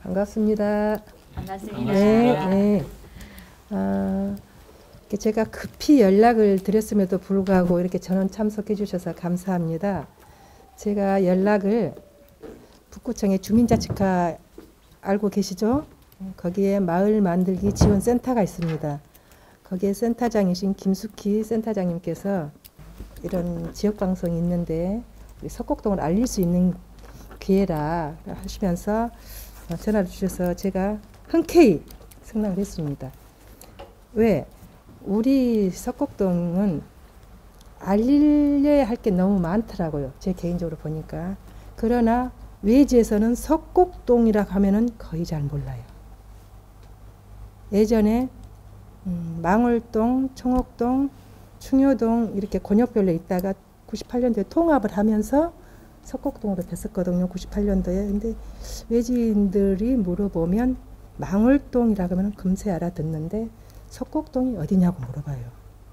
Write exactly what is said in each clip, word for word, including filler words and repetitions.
반갑습니다. 반갑습니다. 네, 네. 아, 제가 급히 연락을 드렸음에도 불구하고 이렇게 전원 참석해 주셔서 감사합니다. 제가 연락을 북구청의 주민자치카 알고 계시죠? 거기에 마을 만들기 지원센터가 있습니다. 거기에 센터장이신 김숙희 센터장님께서 이런 지역방송이 있는데 우리 석곡동을 알릴 수 있는 기회라 하시면서 전화를 주셔서 제가 흔쾌히 승낙을 했습니다. 왜? 우리 석곡동은 알려야 할 게 너무 많더라고요. 제 개인적으로 보니까. 그러나 외지에서는 석곡동이라고 하면은 거의 잘 몰라요. 예전에 음, 망월동, 청옥동, 충효동 이렇게 권역별로 있다가 구십팔 년도에 통합을 하면서 석곡동으로 됐었거든요. 구십팔 년도에. 근데 외지인들이 물어보면 망월동이라고 하면 금세 알아듣는데 석곡동이 어디냐고 물어봐요.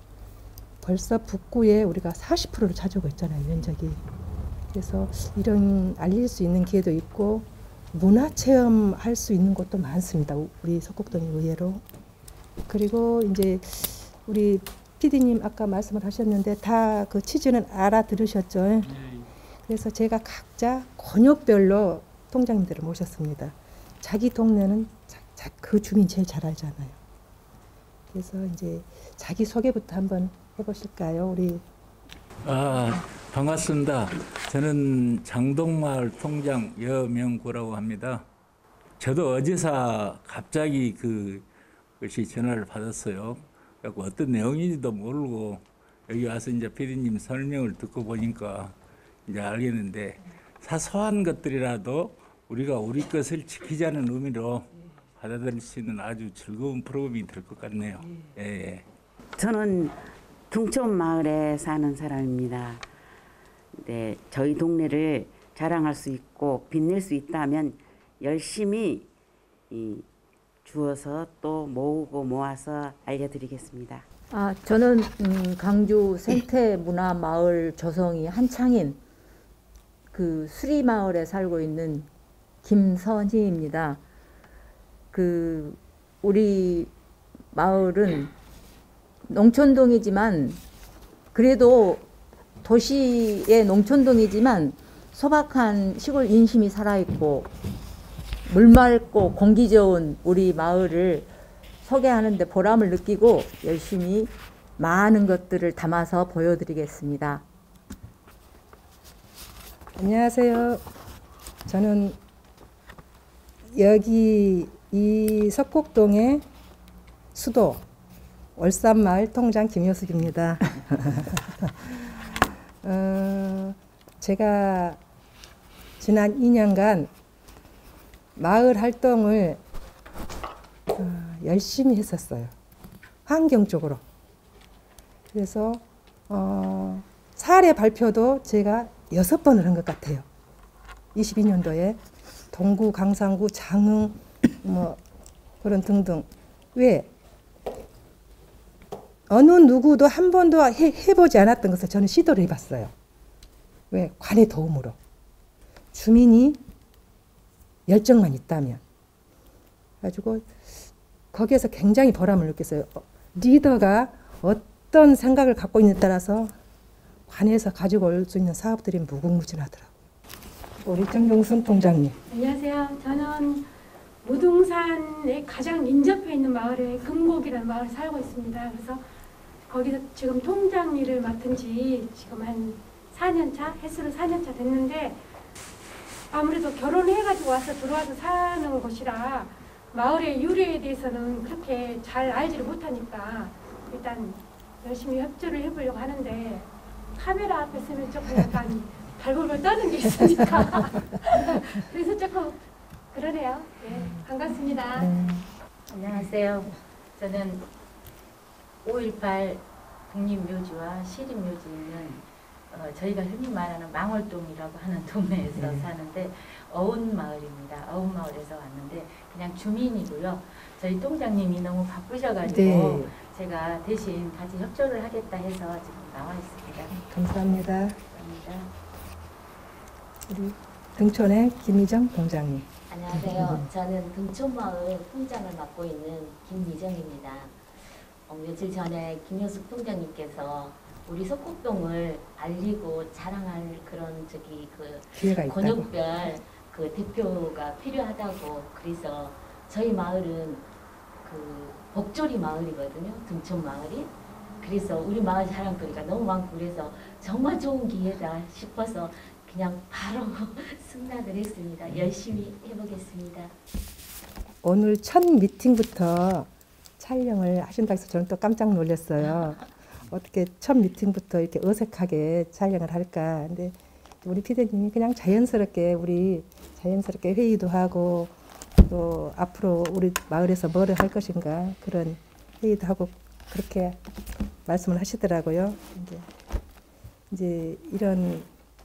벌써 북구에 우리가 사십 퍼센트를 차지하고 있잖아요. 면적이. 그래서 이런 알릴 수 있는 기회도 있고 문화체험 할 수 있는 곳도 많습니다. 우리 석곡동이 의외로. 그리고 이제 우리 피디님 아까 말씀을 하셨는데 다 그 취지는 알아들으셨죠? 네. 그래서 제가 각자 권역별로 통장님들을 모셨습니다. 자기 동네는 자, 자, 그 주민 제일 잘 알잖아요. 그래서 이제 자기 소개부터 한번 해보실까요, 우리? 아, 반갑습니다. 저는 장동마을 통장 여명구라고 합니다. 저도 어제서 갑자기 그 것이 전화를 받았어요. 그래서 어떤 내용인지도 모르고 여기 와서 이제 피디님 설명을 듣고 보니까 이제 알겠는데 사소한 것들이라도 우리가 우리 것을 지키자는 의미로 받아들일 수 있는 아주 즐거운 프로그램이 될 것 같네요. 예, 예. 저는 둥촌 마을에 사는 사람입니다. 네, 저희 동네를 자랑할 수 있고 빛낼 수 있다면 열심히 이, 주어서 또 모으고 모아서 알려드리겠습니다. 아, 저는 음, 강주 생태문화마을 조성이 한창인 그 수리마을에 살고 있는 김선희입니다. 그 우리 마을은 농촌동이지만 그래도 도시의 농촌동이지만 소박한 시골 인심이 살아있고 물 맑고 공기 좋은 우리 마을을 소개하는 데 보람을 느끼고 열심히 많은 것들을 담아서 보여드리겠습니다. 안녕하세요. 저는 여기 이 석곡동의 수도 월산마을 통장 김효숙입니다. 어, 제가 지난 이 년간 마을 활동을 어, 열심히 했었어요. 환경 쪽으로. 그래서 어, 사례 발표도 제가 여섯 번을 한 것 같아요. 이십이 년도에 동구, 강상구, 장흥 뭐 그런 등등. 왜? 어느 누구도 한 번도 해, 해보지 않았던 것을 저는 시도를 해봤어요. 왜? 관의 도움으로. 주민이 열정만 있다면. 가지고 거기에서 굉장히 보람을 느꼈어요. 리더가 어떤 생각을 갖고 있느냐에 따라서 관에서 가지고 올 수 있는 사업들이 무궁무진하더라고요. 우리 정종순 통장님. 안녕하세요. 저는 무등산에 가장 인접해 있는 마을에 금곡이라는 마을에 살고 있습니다. 그래서 거기서 지금 통장 일을 맡은 지 지금 한 사 년 차, 횟수로 사 년 차 됐는데 아무래도 결혼해가지고 와서 들어와서 사는 곳이라 마을의 유래에 대해서는 그렇게 잘 알지를 못하니까 일단 열심히 협조를 해보려고 하는데 카메라 앞에 서면 조금 약간 발골을 떠는 게 있으니까 그래서 조금 그러네요. 네, 반갑습니다. 네. 안녕하세요. 저는 오일팔 국립묘지와 시립묘지 있는 어, 저희가 흔히 말하는 망월동이라고 하는 동네에서 네. 사는데 어운마을입니다. 어운마을에서 왔는데 그냥 주민이고요. 저희 통장님이 너무 바쁘셔가지고 네. 제가 대신 같이 협조를 하겠다 해서 지금 나와 있습니다. 감사합니다. 감사합니다. 우리 등촌의 김희정 동장님. 안녕하세요. 저는 등촌마을 통장을 맡고 있는 김미정입니다. 어, 며칠 전에 김효숙 통장님께서 우리 석곡동을 알리고 자랑할 그런 저기 그 기회가 있다고. 권역별 그 대표가 필요하다고 그래서 저희 마을은 그 복조리 마을이거든요. 등촌 마을이. 그래서 우리 마을 자랑거리가 너무 많고 그래서 정말 좋은 기회다 싶어서 그냥 바로 승낙을 했습니다. 열심히 해보겠습니다. 오늘 첫 미팅부터 촬영을 하신다고 해서 저는 또 깜짝 놀랐어요. 어떻게 첫 미팅부터 이렇게 어색하게 촬영을 할까. 근데 우리 피디님이 그냥 자연스럽게 우리 자연스럽게 회의도 하고 또 앞으로 우리 마을에서 뭐를 할 것인가 그런 회의도 하고 그렇게 말씀을 하시더라고요. 이제, 이제 이런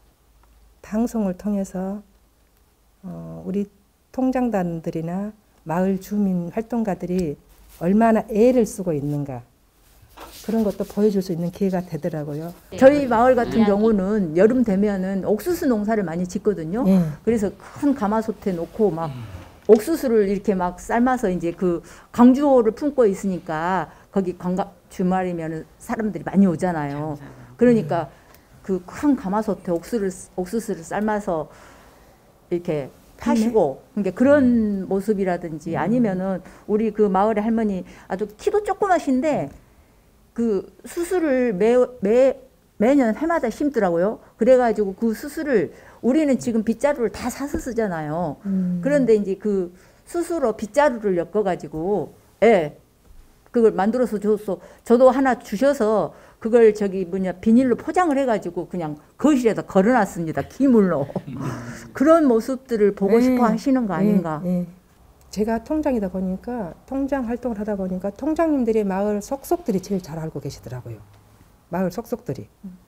방송을 통해서 어, 우리 통장단들이나 마을 주민 활동가들이 얼마나 애를 쓰고 있는가 그런 것도 보여줄 수 있는 기회가 되더라고요. 저희 마을 같은 경우는 여름 되면은 옥수수 농사를 많이 짓거든요. 네. 그래서 큰 가마솥에 놓고 막 옥수수를 이렇게 막 삶아서 이제 그 강주호를 품고 있으니까 거기 관광 주말이면은 사람들이 많이 오잖아요. 그러니까 그 큰 가마솥에 옥수수를 옥수수를 삶아서 이렇게 파시고 그러니까 그런 모습이라든지 아니면은 우리 그 마을의 할머니 아주 키도 조그마신데 그 수수를 매, 매, 매년 해마다 심더라고요. 그래가지고 그 수수를 우리는 지금 빗자루를 다 사서 쓰잖아요. 음. 그런데 이제 그 수수로 빗자루를 엮어가지고 예, 그걸 만들어서 줬어. 저도 하나 주셔서 그걸 저기 뭐냐 비닐로 포장을 해가지고 그냥 거실에다 걸어놨습니다. 기물로. 그런 모습들을 보고 네. 싶어 하시는 거 아닌가. 네, 네. 제가 통장이다 보니까 통장 활동을 하다 보니까 통장님들이 마을 속속들이 제일 잘 알고 계시더라고요. 마을 속속들이.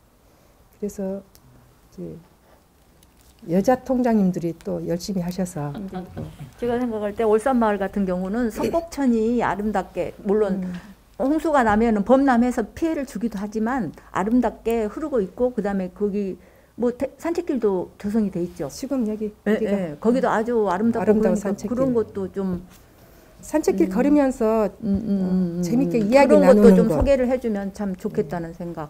그래서 이제 여자 통장님들이 또 열심히 하셔서 제가 생각할 때 올산마을 같은 경우는 석곡천이 아름답게 물론 음. 홍수가 나면은 범람해서 피해를 주기도 하지만 아름답게 흐르고 있고 그다음에 거기 뭐 태, 산책길도 조성이 돼 있죠. 지금 여기 예, 여기가 예. 거기도 아주 아름답고 아름다운 그러니까 산책길. 그런 것도 좀 산책길 걸으면서 음, 음, 음, 음, 재밌게 음. 이야기 그런 것도 나누는 좀 거. 소개를 해주면 참 좋겠다는 생각.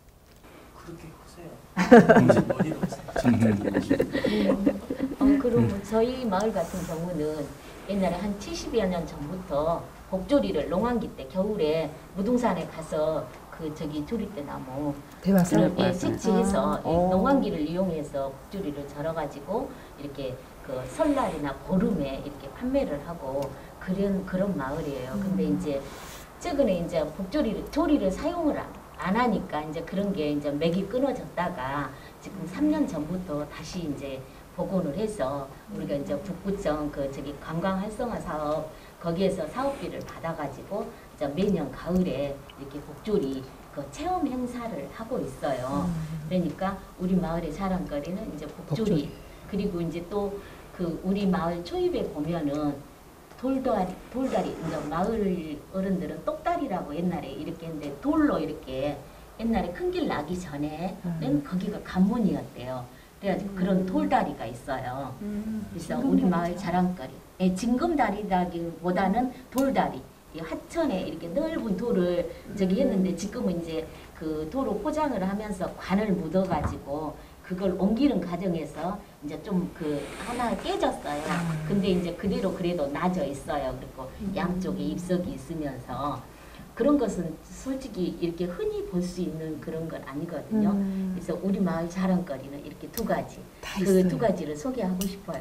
어, 그리고 저희 마을 같은 경우는 옛날에 한 칠십여 년 전부터 복조리를 농한기 때 겨울에 무등산에 가서 그 저기 조리대 나무 대화서. 그걸 예, 채취해서 아, 이 어. 농한기를 이용해서 복조리를 절어가지고 이렇게 그 설날이나 보름에 이렇게 판매를 하고 그런 그런 마을이에요. 근데 이제 최근에 이제 복조리를 조리를 사용을 안, 안 하니까 이제 그런 게 이제 맥이 끊어졌다가 지금 삼 년 전부터 다시 이제 복원을 해서 우리가 이제 북구청 그 저기 관광 활성화 사업 거기에서 사업비를 받아가지고 이제 매년 가을에 이렇게 복조리 그 체험 행사를 하고 있어요. 그러니까 우리 마을의 자랑거리는 이제 복조리, 복조리. 그리고 이제 또 그 우리 마을 초입에 보면은 돌다리, 돌다리, 이제 마을 어른들은 똑다리라고 옛날에 이렇게 했는데 돌로 이렇게 옛날에 큰 길 나기 전에는 거기가 관문이었대요. 그래가지고 그런 돌다리가 있어요. 그래서 우리 마을 자랑거리. 예, 징금다리라기보다는 돌다리. 이 하천에 이렇게 넓은 돌을 저기 했는데 지금은 이제 그 돌을 포장을 하면서 관을 묻어가지고 그걸 옮기는 과정에서 이제 좀 그 하나 깨졌어요. 근데 이제 그대로 그래도 나져 있어요. 그리고 양쪽에 입석이 있으면서 그런 것은 솔직히 이렇게 흔히 볼 수 있는 그런 건 아니거든요. 음. 그래서 우리 마을 자랑거리는 이렇게 두 가지, 다 그 있어요. 두 가지를 소개하고 싶어요.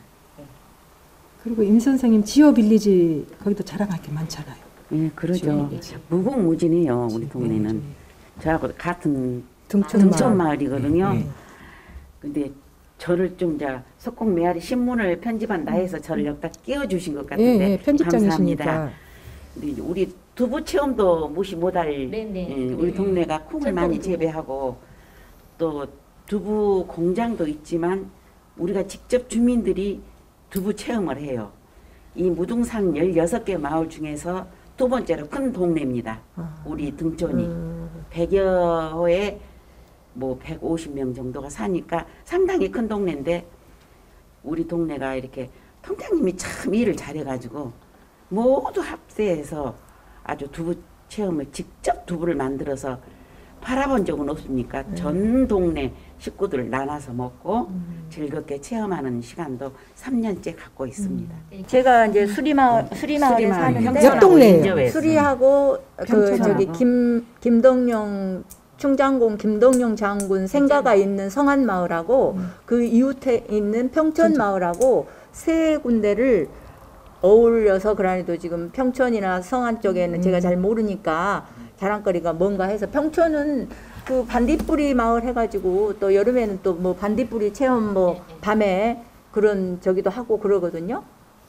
그리고 임 선생님 지오 빌리지 거기도 자랑할 게 많잖아요. 예, 그러죠. 지오 빌리지. 무궁무진해요, 우리 동네는. 저하고 같은 등촌 등촌 마을. 마을이거든요. 네. 근데 저를 좀 이제 석곡 메아리 신문을 편집한다 해서 저를 여기다 끼워주신 것 같은데 예, 예, 편집장이시니까. 감사합니다. 근데 우리 두부 체험도 무시 못할 네네. 예, 우리 동네가 콩을 많이 철도부. 재배하고 또 두부 공장도 있지만 우리가 직접 주민들이 두부 체험을 해요. 이 무등산 열여섯 개 마을 중에서 두 번째로 큰 동네입니다. 아. 우리 등촌이. 음. 백여 호에 뭐 백오십 명 정도가 사니까 상당히 큰 동네인데 우리 동네가 이렇게 통장님이 참 일을 잘해가지고 모두 합세해서 아주 두부 체험을 직접 두부를 만들어서 팔아본 적은 없으니까 네. 전 동네 식구들 나눠서 먹고 음. 즐겁게 체험하는 시간도 삼 년째 갖고 있습니다. 제가 이제 수리마을 수리마을에 수리마을 사는데 옆 동네예요. 인접해서. 수리하고 그 평촌하고. 저기 김 김덕룡 충장공 김덕룡 장군 생가가 있는 성안마을하고 그 이웃에 있는 평촌마을하고 세 군데를 어울려서 그러니도 지금 평촌이나 성안 쪽에는 제가 잘 모르니까 자랑거리가 뭔가 해서 평촌은 그 반딧불이 마을 해가지고 또 여름에는 또 뭐 반딧불이 체험 뭐 밤에 그런 저기도 하고 그러거든요.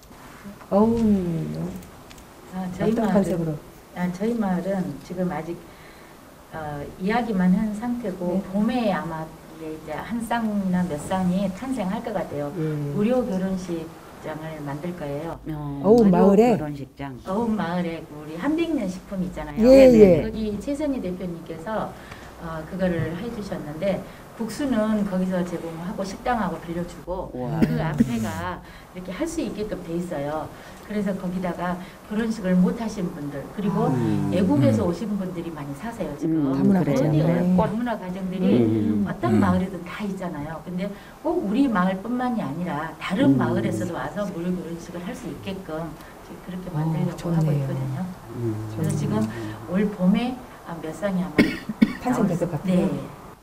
어운 아, 저희 어떤 마을은 컨셉으로? 아, 저희 마을은 지금 아직 어, 이야기만 한 상태고 네. 봄에 아마 이게 이제 한 쌍이나 몇 쌍이 탄생할 것 같아요. 예. 무료 결혼식장을 만들 거예요. 어우, 마을에? 결혼식장. 어음 마을에 우리 한백년 식품 있잖아요. 예, 네네. 예. 거기 최선희 대표님께서 어, 그거를 해주셨는데 국수는 거기서 제공하고 식당하고 빌려주고 우와. 그 앞에가 이렇게 할 수 있게끔 돼 있어요. 그래서 거기다가 결혼식을 못 하신 분들 그리고 음. 외국에서 오신 분들이 많이 사세요 지금. 음, 다문화 그래요. 가정이네. 어디에 다문화 가정들이 음. 어떤 음. 마을이든 다 있잖아요. 근데 꼭 우리 마을뿐만이 아니라 다른 음. 마을에서도 와서 무료 결혼식을 할 수 있게끔 지금 그렇게 만들려고 좋네요. 하고 있거든요. 음. 그래서 지금 올 봄에 아, 몇 쌍이 아마 탄생될 것 같아요. 네.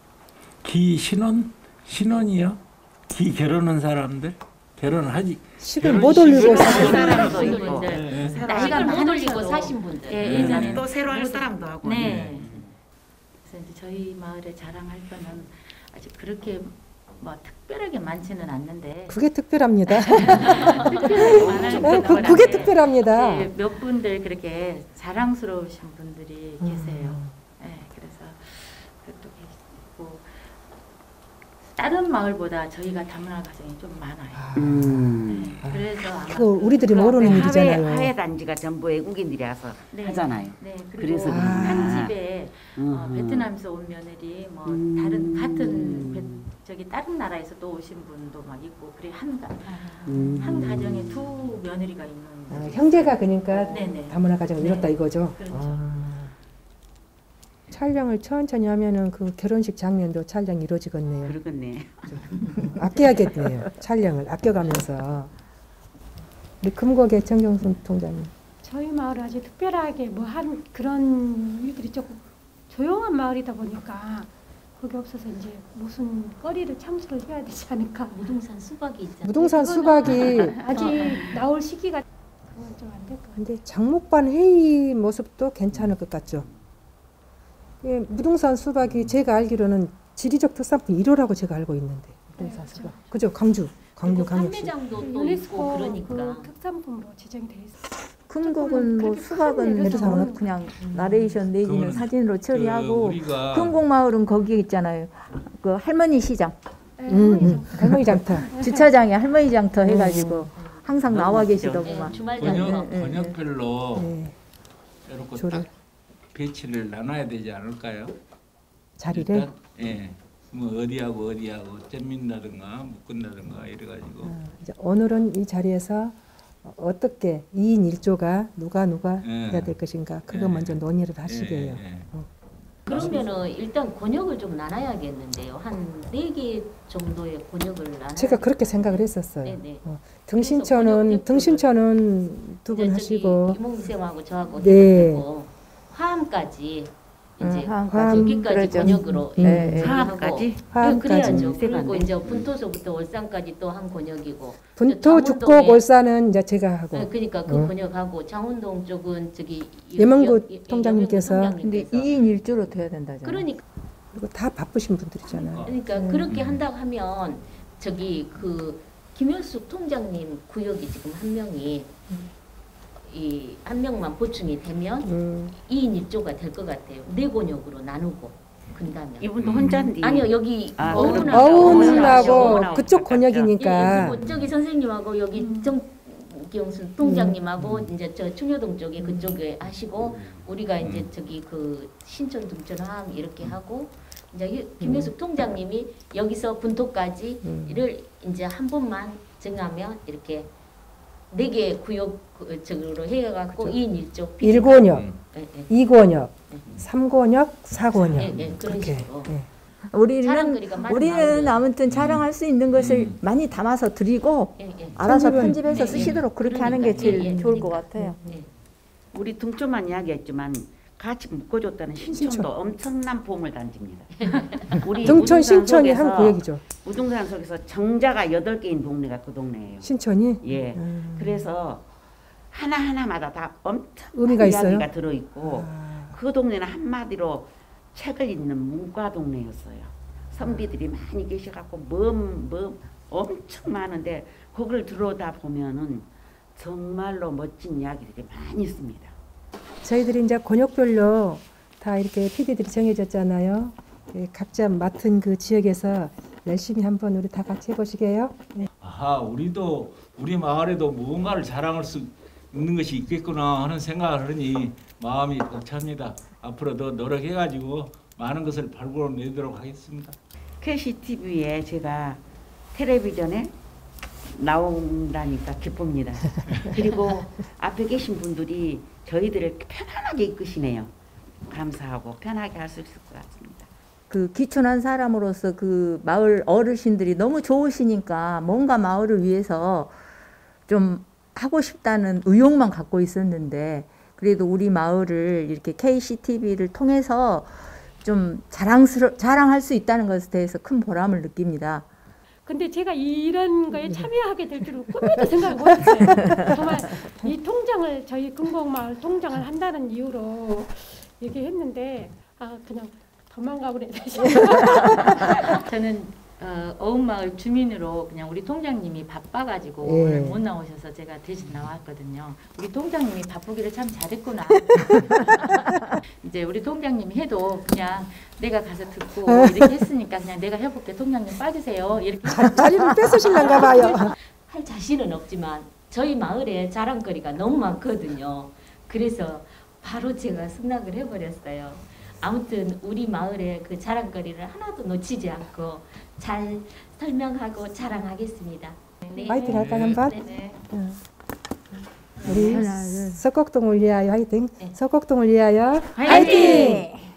기 신혼? 신혼이요? 기 결혼한 사람들? 결혼하지. 식을 못 올리고 결혼식을 사는 사람도 있고. 있고. 예. 나이가 못 올리고 많으셔도 사신 분들. 예, 네. 예전에 또 새로 할 사람도 하고. 네. 그래서 이제 저희 마을에 자랑할 거는 아직 그렇게 뭐 특별하게 많지는 않는데 그게 특별합니다. 특별하게 많을 어, 거는 그, 그게 아닌데 특별합니다. 예, 몇 분들 그렇게 자랑스러우신 분들이 음. 계세요. 예, 그래서 그것도 계시고 다른 마을보다 저희가 다문화 가정이 좀 많아요. 음. 네, 그래서 아마 그거 우리들이 그 모르는 앞에 일이잖아요. 하회, 하회 단지가 전부 외국인들이라서 네, 하잖아요. 네, 그리고 그래서 한 그런구나. 집에 어, 음. 베트남에서 온 며느리, 뭐 음. 다른 같은 베, 저기 다른 나라에서 또 오신 분도 막 있고 그래 한, 가, 음. 한 가정에 두 며느리가 있는. 아, 형제가 그러니까 네네. 다문화 가정을 네. 이뤘다 이거죠. 그렇죠. 아. 촬영을 천천히 하면은 그 결혼식 장면도 촬영이 이루어지겠네요. 그러겠네. 아껴야겠네요. 촬영을 아껴가면서. 우리 금곡의 정경순 통장님. 저희 마을은 아주 특별하게 뭐 한 그런 일들이 조금 조용한 마을이다 보니까 그게 없어서 이제 무슨 거리를 창출을 해야 되지 않을까. 무등산 수박이 있잖아요. 무등산 수박이 아직 나올 시기가 그건 좀 안 될 것 같아요. 근데 장목반 회의 모습도 괜찮을 것 같죠. 예, 무등산 수박이 제가 알기로는 지리적 특산품 일 호라고 제가 알고 있는데 무등산 네, 수박. 그죠? 광주, 광주 그리고 광역시. 판매장도 또 있고 유네스코 그러니까. 그 특산품으로 지정이 돼 있어요. 금곡은 뭐 그렇게 수박은 큰 데서 뭐 그냥 나레이션 내지는 그거는 사진으로 처리하고 우리가 금곡마을은 거기 있잖아요. 그 할머니 시장 네, 음, 할머니죠. 음. 할머니 장터. 주차장에 할머니 장터 해가지고 항상 너무 나와 멋지죠. 계시더구만. 네, 주말 번역, 장터. 예, 예, 번역별로 네, 이렇게 조를. 딱 배치를 나눠야 되지 않을까요? 자리를. 일단, 예. 뭐 어디하고 어디하고 잼민다든가 묶은다든가 이래가지고 어, 이제 오늘은 이 자리에서 어떻게 이 인 일 조가 누가 누가 예. 해야 될 것인가 그거 예. 먼저 논의를 하시게요. 예, 예. 그러면은 일단 권역을 좀 나눠야겠는데요. 한 네 개 정도의 권역을 나눠. 제가 그렇게 생각을 했었어요. 네네. 어, 권역 등신천은 대표를 등신천은 두 분 이제 하시고 저기 이몽쌤하고 저하고 네. 해가지고 화암까지 응, 이제 화암까지. 여기까지 그러죠. 권역으로 음. 네, 네. 화합까지? 예, 화암까지. 그래야죠. 세가 그리고 안 이제 분토서부터 월산까지 또 한 권역이고. 분토, 저 죽곡, 장원동에- 올산은 이제 제가 하고 네, 그러니까 그 어. 권역하고 장원동 쪽은 저기 예명구 여- 여- 통장님께서. 예명구 근데 통장님께서. 이 인 일 조로 돼야 된다잖아요. 그러니까 그리고 다 바쁘신 분들이잖아요. 그러니까 음. 그렇게 한다고 하면 저기 그 김현숙 통장님 구역이 지금 한 명이 이 한 명만 보충이 되면 음, 이 인 일 조가 될 것 같아요. 네 권역으로 나누고 근다면. 이분도 혼자인데. 아니요 여기 아, 어훈하고 그럼- 어훈하고 어훈하고 그쪽 가깝죠. 예, 권역이니까 그리고 저기 선생님하고 여기 정경순 통장님하고 이제 저 충효동 쪽에 그쪽에 하시고 우리가 이제 저기 그 신천 둥천항 이렇게 하고 이제 이- 김효숙 통장님이 여기서 분토까지를 음. 이제 한 번만 정하면 이렇게 네 개 구역적으로 해갖고 그렇죠. 이 인 일 조 일 권역, 음. 예, 예. 이 권역, 예. 삼 권역, 사 권역. 예, 예, 그런 그렇게. 식으로. 예. 우리는 자랑거리가 많은 우리는 마을이에요. 아무튼 자랑할 수 있는 것을 음. 많이 담아서 드리고 예, 예. 알아서 편집은- 편집해서 네, 쓰시도록 그렇게 그러니까, 하는 게 제일 예, 예, 좋을 것 그러니까. 같아요. 예. 우리 등촌만 이야기했지만 같이 묶어줬다는 신촌도 신촌. 엄청난 보물 단지입니다. 우리 등촌 무등산 신촌이 속에서, 한 구역이죠. 무등산 속에서 정자가 여덟 개인 동네가 그 동네예요. 신촌이 예. 음. 그래서 하나 하나마다 다 엄청 의미가 있어요? 이야기가 들어 있고 아, 그 동네는 한마디로 책을 읽는 문과 동네였어요. 선비들이 많이 계셔갖고 뭐뭐 엄청 많은데 거기를 들어다 보면은 정말로 멋진 이야기들이 많이 있습니다. 저희들이 이제 권역별로 다 이렇게 피디들이 정해졌잖아요. 예, 각자 맡은 그 지역에서 열심히 한번 우리 다 같이 해보시게요. 네. 아하, 우리도 우리 마을에도 무언가를 자랑할 수 있는 것이 있겠구나 하는 생각을 하니 마음이 벅찹니다. 앞으로도 노력해가지고 많은 것을 발굴해내도록 하겠습니다. 케이씨티비에 제가 텔레비전에 나온다니까 기쁩니다. 그리고 앞에 계신 분들이 저희들을 편안하게 이끄시네요. 감사하고 편하게 할 수 있을 것 같습니다. 그 귀촌한 사람으로서 그 마을 어르신들이 너무 좋으시니까 뭔가 마을을 위해서 좀 하고 싶다는 의욕만 갖고 있었는데 그래도 우리 마을을 이렇게 케이씨티비를 통해서 좀 자랑스러 자랑할 수 있다는 것에 대해서 큰 보람을 느낍니다. 근데 제가 이런 거에 참여하게 될 줄은 꿈에도 생각 못했어요. 정말 이 통장을 저희 금곡마을 통장을 한다는 이유로 얘기했는데 아 그냥 도망가 버렸네. 저는 어, 어음마을 주민으로 그냥 우리 통장님이 바빠가지고 예. 오늘 못 나오셔서 제가 대신 나왔거든요. 우리 통장님이 바쁘기를 참 잘했구나. 이제 우리 통장님이 해도 그냥 내가 가서 듣고 이렇게 했으니까 그냥 내가 해볼게. 통장님 빠지세요. 이렇게 자리를 뺏으실란가 봐요. 할 자신은 없지만 저희 마을에 자랑거리가 너무 많거든요. 그래서 바로 제가 승낙을 해버렸어요. 아무튼 우리 마을의 그 자랑거리를 하나도 놓치지 않고 잘 설명하고 자랑하겠습니다. 네. 화이팅 할까요 한번? 네네. 응. 우리 하나, 둘. 석곡동을 위하여 화이팅. 네. 석곡동을 위하여 화이팅!